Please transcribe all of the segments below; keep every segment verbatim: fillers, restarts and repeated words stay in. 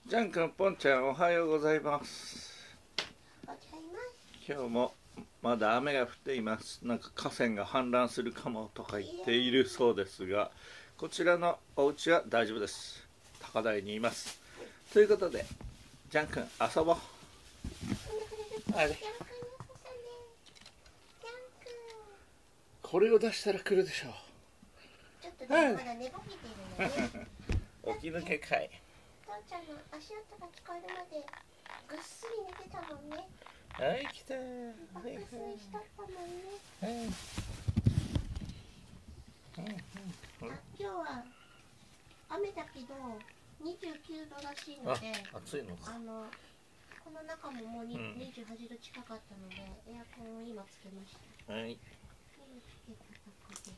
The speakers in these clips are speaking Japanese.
ジャン君、ポンちゃん、おはようございます。今日もまだ雨が降っています。なんか河川が氾濫するかもとか言っているそうですが、こちらのお家は大丈夫です。高台にいます。ということで、ジャン君、遊ぼう。あれ、これを出したら来るでしょう。 ちょっとね、まだ寝ぼけてるのね。 起き抜けかい。 父ちゃんの足音が聞こえるまでぐっすり寝てたもんね。 はい、来た。 爆睡しとったもんね。 はい。 あ、今日は雨だけどにじゅうきゅうどらしいので、 暑いのか。 あのこの中ももうに、 うん、 にじゅうはちど近かったのでエアコンを今つけました。 はい。 つけたとこで。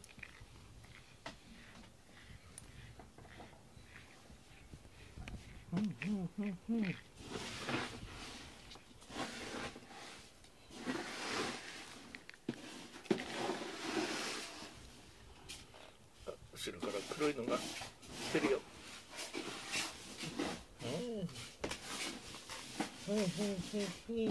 うんうんうんうん。後ろから黒いのが来てるよ。うん。うんうんうんうん。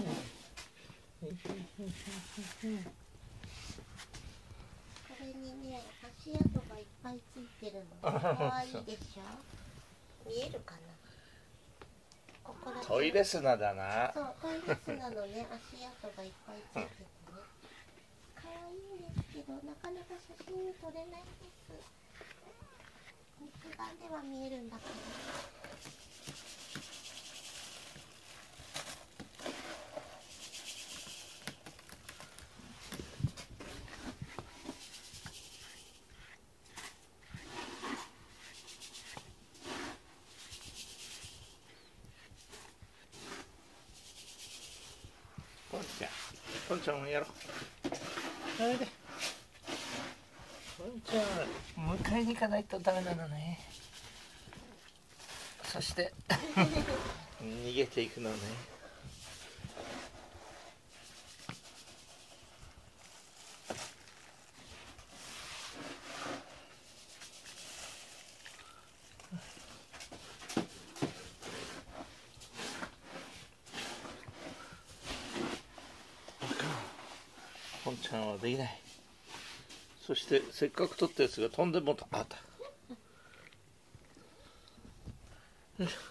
これにね、足跡がいっぱいついてるの。可愛いでしょ。見えるかな。ここらトイレ砂だな。 そう、トイレ砂のね、足跡がいっぱいついててね。可愛いんですけど、なかなか写真に撮れないです。肉眼では見えるんだけど。 ポンちゃん、ポンちゃんもやろう。それで、ポンちゃん、迎えに行かないとダメなのね。そして逃げていくのね。ポンちゃんはできない。そしてせっかく取ったやつが飛んでもあった。よいしょ。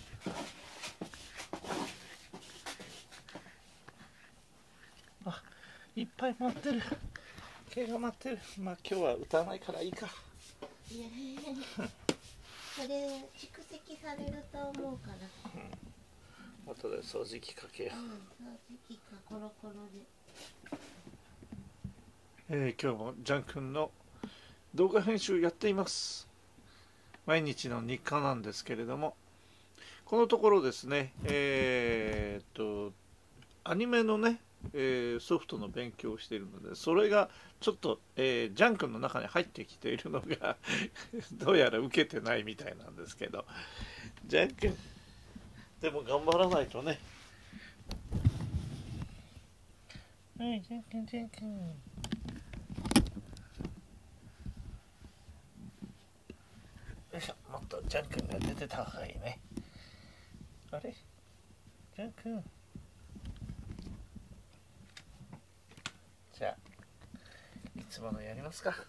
あ、いっぱい待ってる。毛が待ってる。まあ今日は歌わないからいいか。 いやそれ蓄積されると思うから。 うん、後で掃除機かけよう。 うん、掃除機かコロコロで。 えー、今日もジャン君の動画編集やっています。毎日の日課なんですけれども、このところですね、えー、っとアニメのね、えー、ソフトの勉強をしているので、それがちょっと、えー、ジャン君の中に入ってきているのがどうやら受けてないみたいなんですけど、ジャン君でも頑張らないとね。はい、ジャン君ジャン君。よいしょ、もっとジャン君が出てた方がいいね。あれジャン君。じゃあいつものやりますか。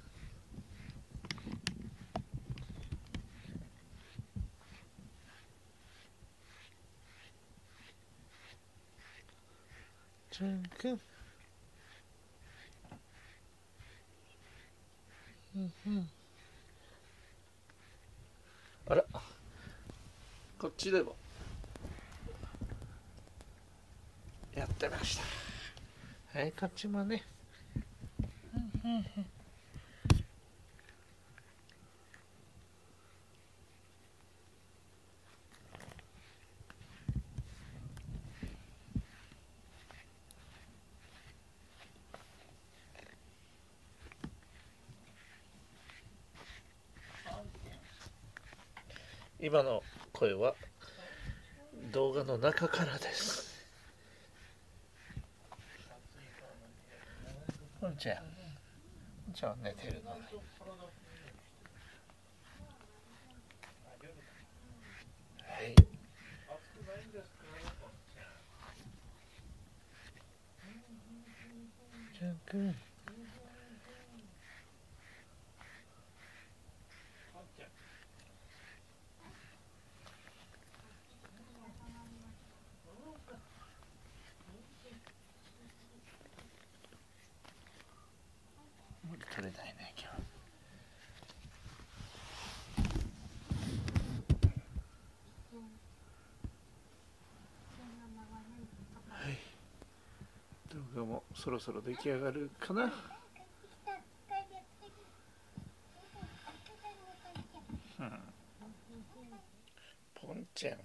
ジャン君。うんうん。あら、こっちでもやってました。はい、こっちもね。うんうんうん。今の声は動画の中からです。ポンちゃん、ポンちゃんは寝てるのね。はい、 くん。取れないね今日。はい。動画もそろそろ出来上がるかな。うん、ポンちゃん。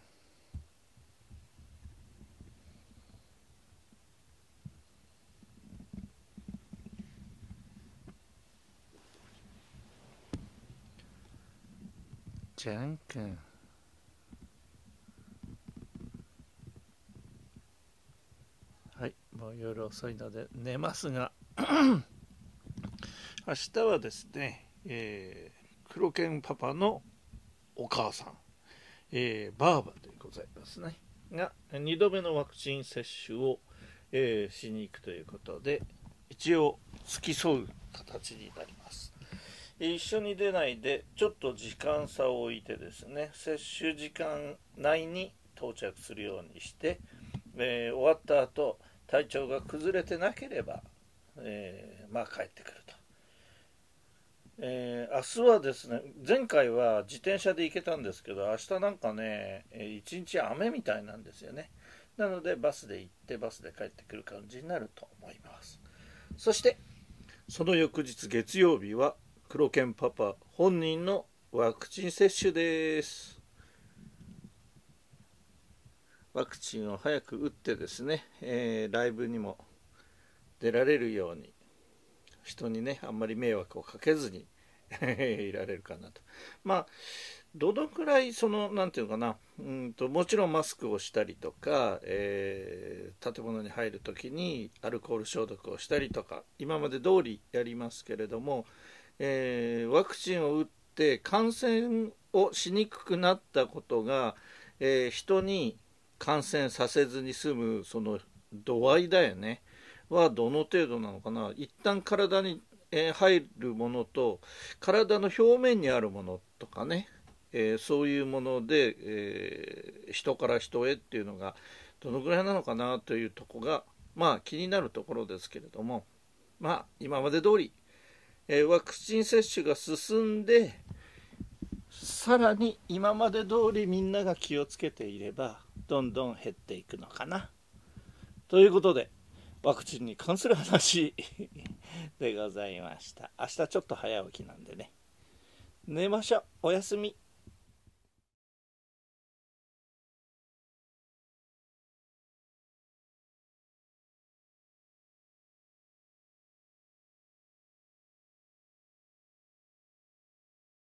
ジャン君。はい、もう夜遅いので寝ますが明日はですね、えー、黒犬パパのお母さん、えー、バーバでございますねがにどめのワクチン接種を、えー、しに行くということで一応付き添う形になります。一緒に出ないでちょっと時間差を置いてですね、接種時間内に到着するようにして、えー、終わった後体調が崩れてなければ、えー、まあ帰ってくると、えー、明日はですね、前回は自転車で行けたんですけど明日なんかね一日雨みたいなんですよね。なのでバスで行ってバスで帰ってくる感じになると思います。そしてその翌日月曜日は黒犬パパ本人のワクチン接種です。ワクチンを早く打ってですね、えー、ライブにも出られるように人にねあんまり迷惑をかけずにいられるかなと。まあどのくらいそのなんていうのかな、うんともちろんマスクをしたりとか、えー、建物に入るときにアルコール消毒をしたりとか今まで通りやりますけれども、えー、ワクチンを打って感染をしにくくなったことが、えー、人に感染させずに済むその度合いだよねはどの程度なのかな。一旦体に、えー、入るものと体の表面にあるものとかね、えー、そういうもので、えー、人から人へっていうのがどのぐらいなのかなというところがまあ気になるところですけれども、まあ今まで通りえー、ワクチン接種が進んでさらに今まで通りみんなが気をつけていればどんどん減っていくのかなということでワクチンに関する話でございました。明日ちょっと早起きなんでね寝ましょう。おやすみ。